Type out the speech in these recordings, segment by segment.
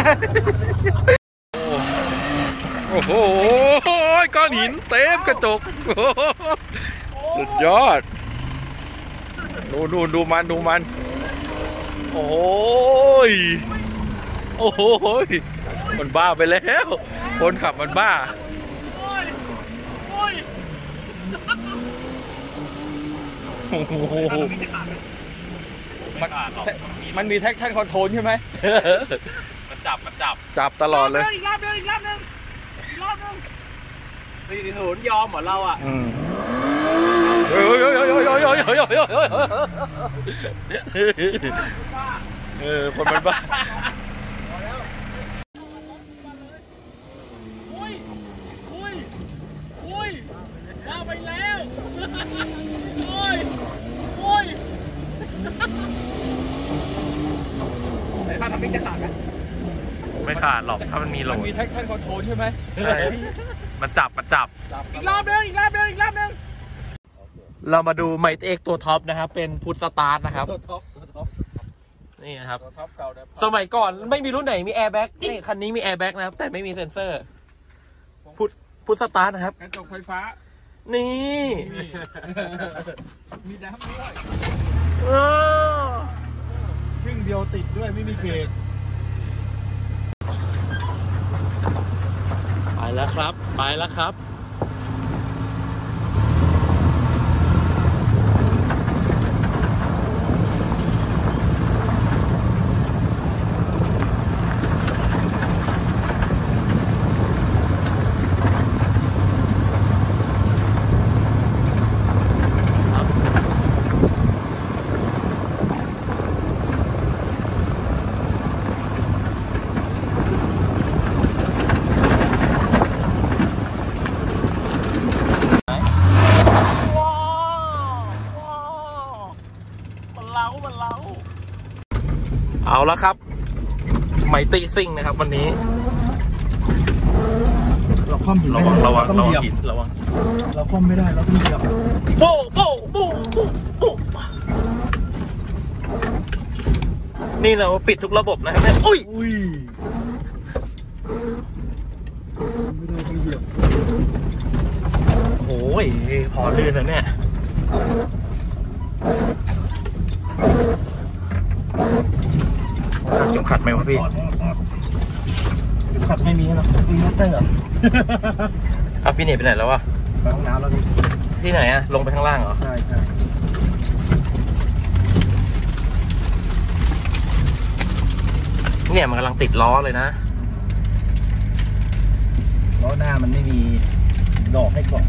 โอ้โหก้อนหินเต็มกระจกสุดยอดดูมันโอ้ยมันบ้าไปแล้วคนขับมันบ้ามันมีแท็กชั่นคอนโทรลใช่ไหมมันจับตลอดเลยอีกรอบนึงตีโหนยอมเหรอเราอ่ะคนมันบ้าเอาไปแล้วถ้าทำไม่จะขาดไหมไม่ขาดหรอกถ้ามันมีโหลดมีแท็กชั่นคอนโทรลใช่ไหมใช่มันจับอีกรอบนึงเรามาดูไมต์เอ็กตัวท็อปนะครับเป็นพุทสตาร์ทนะครับตัวท็อปนี่นะครับสมัยก่อนไม่มีรุ่นไหนมีแอร์แบ็กนี่คันนี้มีแอร์แบ็กนะครับแต่ไม่มีเซ็นเซอร์พุทสตาร์ทนะครับกระจกไฟฟ้านี่มีน้ำด้วยซึ่งเดียวติดด้วยไม่มีเบรกไปแล้วครับเอาละครับไมตี้ซิ่งนะครับวันนี้เราคว่ำหินระวังเราคว่ำไม่ได้เราต้องเหยียบโป๊นี่เราปิดทุกระบบนะครับเนี่ยอุ้ยไม่ได้ต้องเหยียบโอ้ยพอลื่นแล้วเนี่ยเข็มขัดไหมวะพี่เข็มขัดไม่มีหรอกมีมอเตอร์พี่หนีไปไหนแล้ววะไปห้องน้ำแล้วที่ไหนอะลงไปข้างล่างเหรอใช่เนี่ยมันกำลังติดล้อเลยนะล้อหน้ามันไม่มีดอกให้เกาะ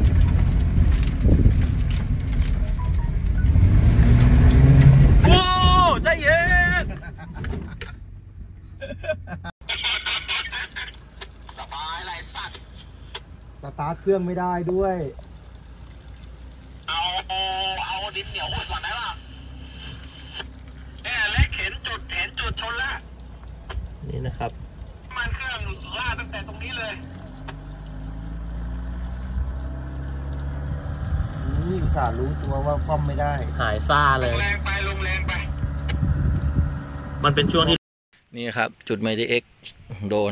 โอ้ใจเย็นสบายไรสัตว์สตาร์ทเครื่องไม่ได้ด้วยเอาดินเหนียวอุดก่อนได้ป่ะเล็กเห็นจุดชนแล้วนี่นะครับมันเครื่องล่าตั้งแต่ตรงนี้เลยนี่อุตส่าห์รู้ตัวว่าคว่ำไม่ได้หายซ่าเลยลงแรงไปมันเป็นช่วงที่นี่ครับจุดไมตี้เอ็กโดน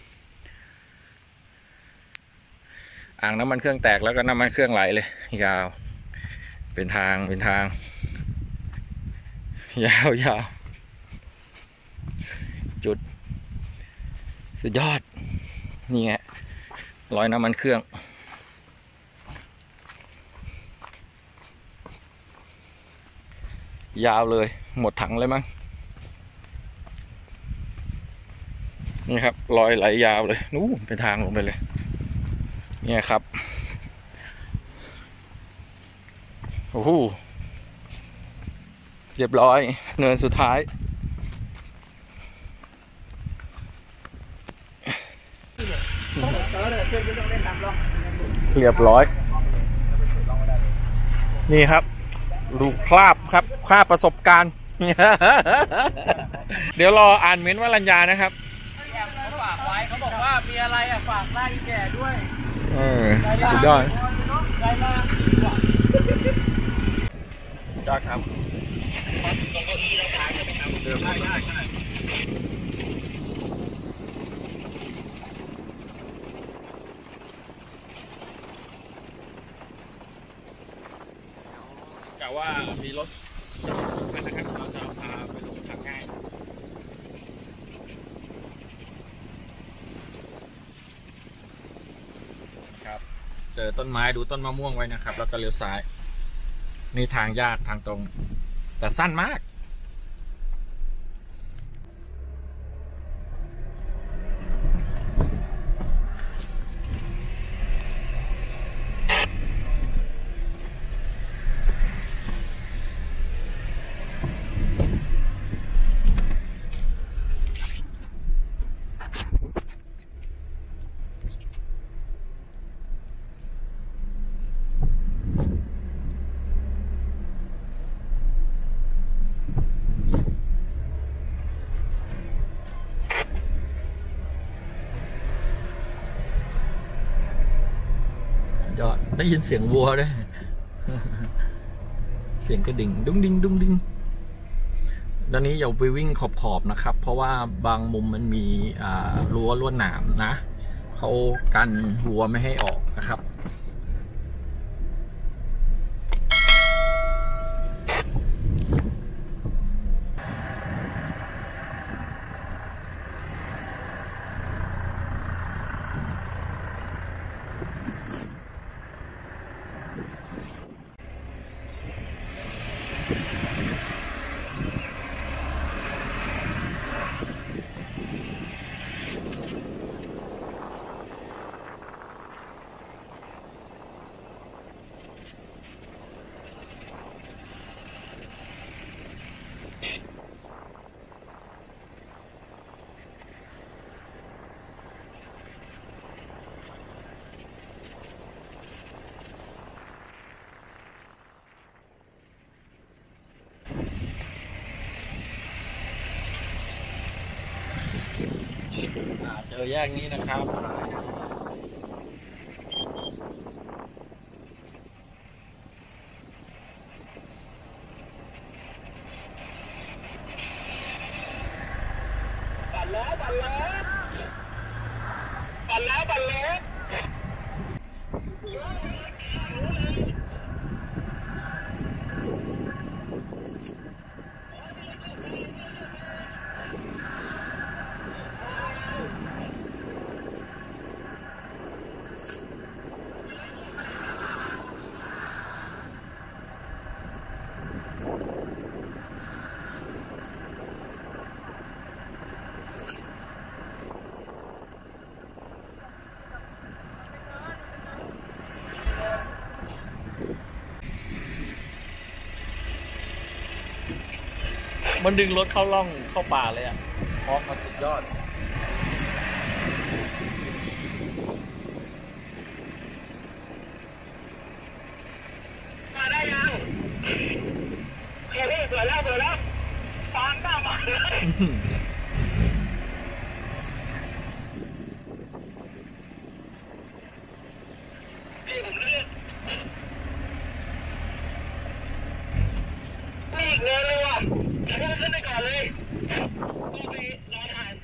อ่างน้ำมันเครื่องแตกแล้วก็น้ำมันเครื่องไหลเลยยาวเป็นทางยาวจุดสุดยอดนี่ไงรอยน้ำมันเครื่องยาวเลยหมดถังเลยมั้งนี่ครับรอยไหลยาวเลยนู้นเป็นทางลงไปเลยเนี่ยครับโอ้โหเรียบร้อยเนินสุดท้ายเรียบร้อยนี่ครับดูคราบประสบการณ์ เดี๋ยวรออ่านเม้นต์วรัญญานะครับเขาฝากไว้เขาบอกว่ามีอะไรฝากหน้าอีแก่ด้วยสุดยอดครับตรงเก้าอี้เราขายจะไปทำได้กะว่ามีรถคันนะครับเราจะพาไปลงทางง่ายครับเจอต้นไม้ดูต้นมะม่วงไว้นะครับแล้วก็เลี้ยวซ้ายนี่ทางยากทางตรงแต่สั้นมากยอดได้ยินเสียงวัวด้วย เสียงกระดิ่งดุ้งดิ้งดุ้งดิ้งตอนนี้อย่าไปวิ่งขอบๆนะครับ เพราะว่าบางมุมมันมีรั้วลวดหนามนะเขากันวัวไม่ให้ออกนะครับเจอแยกนี้นะครับปั่นแล้วมันดึงรถเข้าร่องเข้าป่าเลยอ่ะพร้อมมันสุดยอดมาได้ยังเฮ้ยเปิดแล้วตามตามมาเลยพี่ผมเลือกนี่อีกเนินเลยว่ะขึ้นไปก่อนเลยก็ไปรอทาน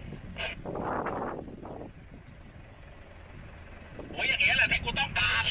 โอ้ยอย่างเงี้ยแหละที่กูต้องการ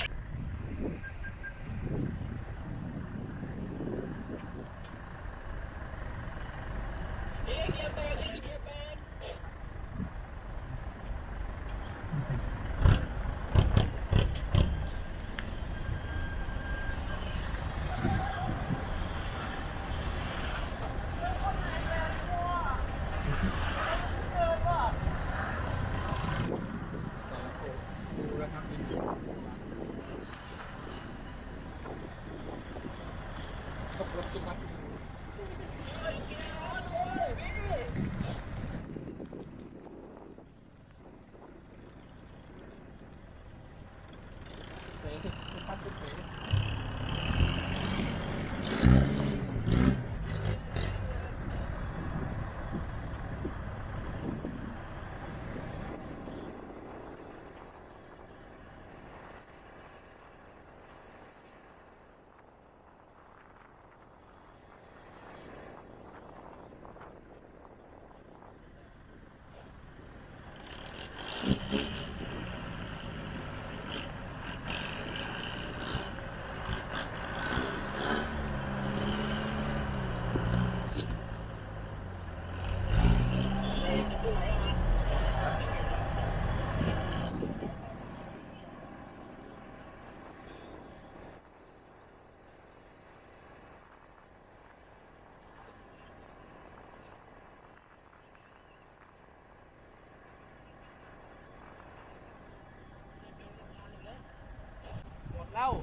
เล่า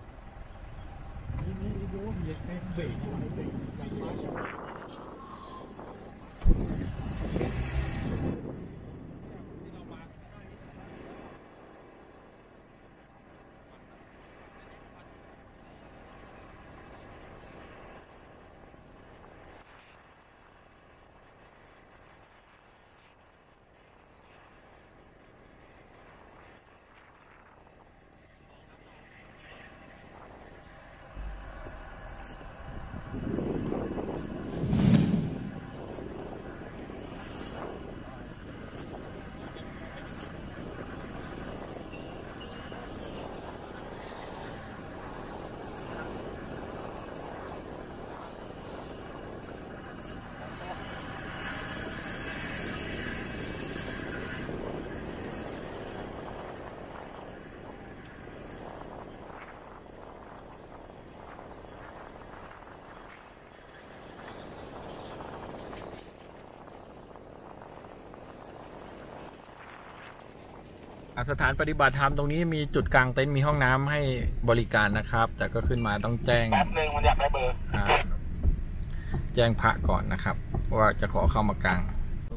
สถานปฏิบัติธรรมตรงนี้มีจุดกลางเต็นท์มีห้องน้ำให้บริการนะครับ แต่ก็ขึ้นมาต้องแจ้งแป๊บนึงมันอยากได้เบอร์แจ้งพระก่อนนะครับ ว่าจะขอเข้ามากลาง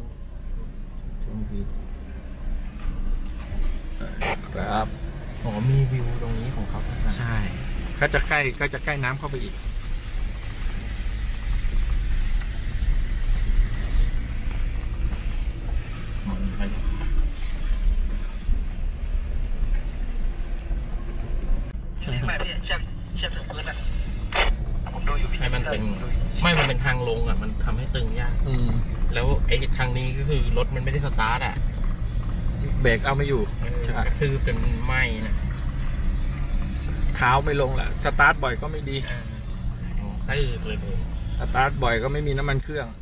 ครับอ๋อมีวิวตรงนี้ของเขาใช่ก็จะใกล้น้ำเข้าไปอีกให้มันเป็นมันเป็นทางลงอ่ะมันทำให้ตึงยากแล้วไอ้ทางนี้ก็คือรถมันไม่ได้สตาร์ทอ่ะเบรกเอาไม่อยู่คือเป็นไหมนะเท้าไม่ลงแหละสตาร์ทบ่อยก็ไม่ดีเลยสตาร์ทบ่อยก็ไม่มีน้ำมันเครื่อง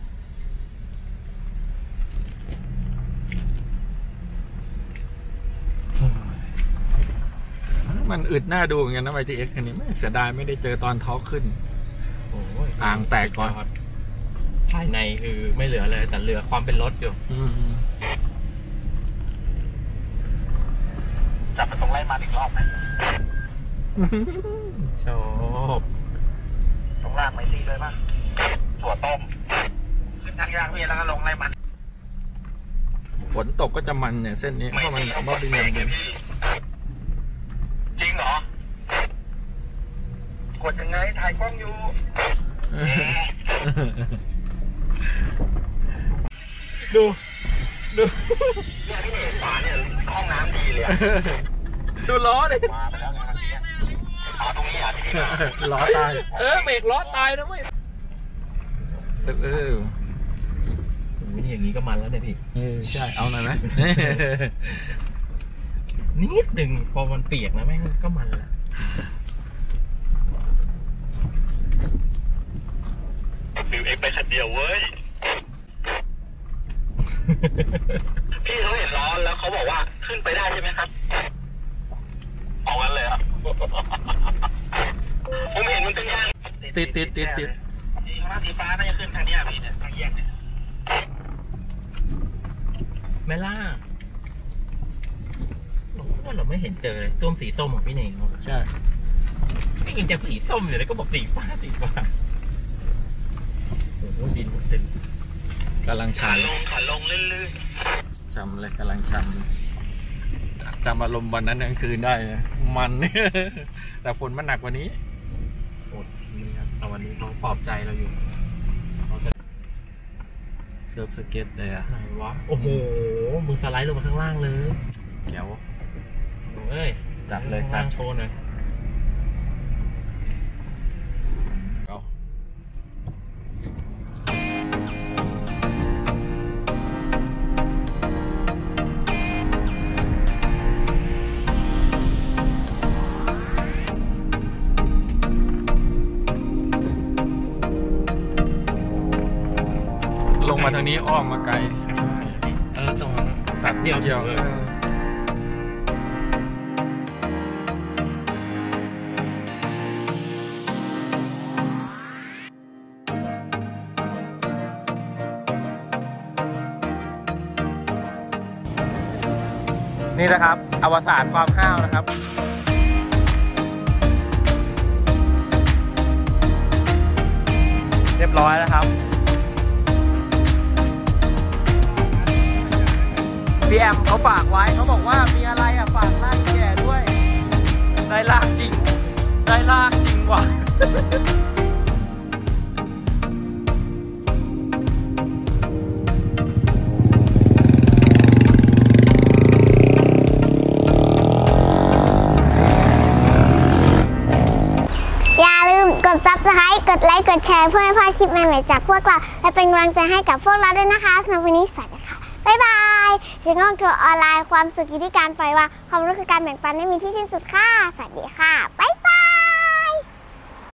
มันอึดหน้าดูเหมือนกันนะYTXคันนี้ไม่เสียดายไม่ได้เจอตอนท้อขึ้นอ่างแตกก่อนภายในคือไม่เหลือเลยแต่เหลือความเป็นรถอยู่จับไปตรงไล่มาอีกรอบไหมชอบตรงล่างไม่ซีเลยมั้งถั่วต้มขึ้นทางยากพี่แล้วก็ลงไล่มันฝนตกก็จะมันเนี่ยเส้นนี้เพราะมันว่าเป็นอย่างนี้จริงเหรอกดยังไงถ่ายกล้องอยู่ดูเนี่ยพี่เห็นฝาเนี่ยห้องน้ำดีเลยดูล้อเลยมาไปแล้วไงตรงนี้อ่ะที่ล้อตายเบรกล้อตายนะเว้ยนี่อย่างนี้ก็มันแล้วเนี่ยพี่ใช่เอาหน่อยไหมนิดหนึ่งพอมันเปียกนะแม่งก็มันละฟิวเอ็กไปคันเดียวเว้ยพี่เขาเห็นล้อแล้วเขาบอกว่าขึ้นไปได้ใช่ไหมครับเอางั้นเลยอ่ะผมเห็นมันเป็นยางติดสีฟ้าน่าจะขึ้นทางนี้พี่เนี่ยทางแยกเนี่ยไม่ล่าเราไม่เห็นเจอเลยส้มสีส้มของพี่เน่งใช่ไม่ยังจะสีส้มอยู่เลยก็บอกสีฟ้าโอ้โหดินเต็มกำลังชันขาลงเรื่อยๆช้ำเลยกำลังช้ำจำอารมณ์วันนั้นกลางคืนได้มันแต่ฝนมันหนักกว่านี้อดนี่ครับแต่วันนี้เขาปลอบใจเราอยู่เขาจะเซิร์ฟสเก็ตเลยอะไหนวะโอ้โหมึงสไลด์ลงมาข้างล่างเลยเดี๋ยวเอ้ยจัดเลยจัดโชว์หน่อยลงมาทางนี้อ้อมมาไกลตรงแป๊บเดียวเลยนี่นะครับอวสานความห้าวนะครับบร้อยแล้วครับพี่แอมเขาฝากไว้เขาบอกว่ามีอะไรอ่ะฝากลากแก่ด้วยได้ลากจริงได้ลากจริงว่ะอย่าลืมกด Subscribe กดไลค์กดแชร์เพื่อไม่พลาดคลิปใหม่ๆจากพวกเราและเป็นกำลังใจให้กับพวกเราด้วยนะคะสำหรับวันนี้สวัสดีค่ะบ๊ายบายเสียงของทัวร์ออนไลน์ความสุขอยู่ที่การปล่อยวางความรู้คือการแบ่งปันไม่มีที่สิ้นสุดค่ะสวัสดีค่ะ